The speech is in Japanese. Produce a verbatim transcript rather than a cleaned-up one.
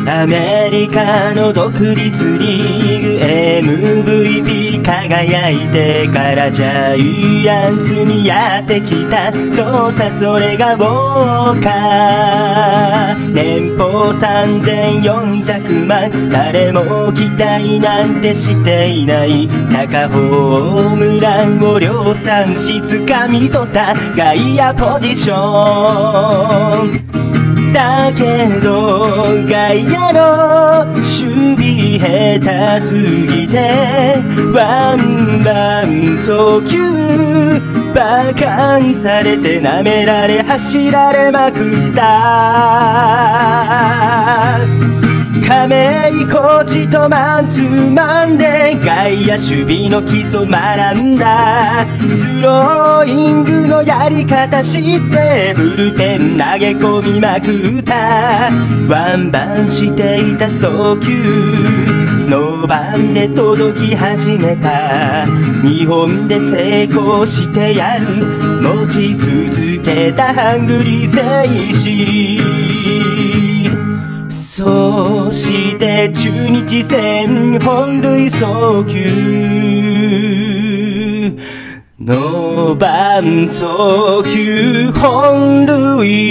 アメリカの独立リーグ エムブイピー 輝いてからジャイアンツにやってきた。そうさ、それがウォーカー。年俸さんぜんよんひゃくまん、誰も期待なんてしていない。中ホームランを量産し掴み取った外野ポジションだけど、外野の守備下手すぎてワンバン送球バカにされて舐められ走られまくった。亀井コーチとマンツーマンで外野守備の基礎学んだ。スローイングのやり方知ってブルペン投げ込みまくった。ワンバンしていた送球ノーバンで届き始めた。にほんで成功してやる持ち続けたハングリー精神。そして中日戦本塁送球ノーバン送球本塁